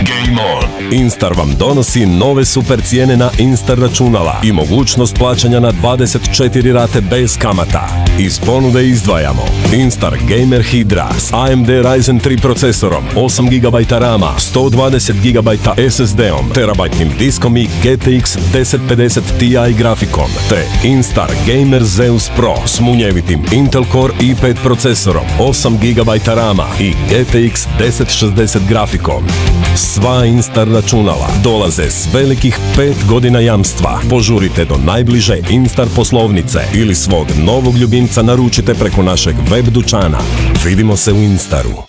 Game on! Instar vam donosi nove super cijene na Instar računala i mogućnost plaćanja na 24 rate bez kamata. Iz ponude izdvajamo Instar Gamer Hydra s AMD Ryzen 3 procesorom, 8 GB rama, 120 GB SSD-om, terabajtnim diskom i GTX 1050 Ti grafikom, te Instar Gamer Zeus Pro s munjevitim Intel Core i5 procesorom, 8 GB rama i GTX 1060 grafikom. Sva Instar računala dolaze s velikih 5 godina jamstva. Požurite do najbliže Instar poslovnice ili svog novog ljubimca naručite preko našeg web dućana. Vidimo se u Instaru.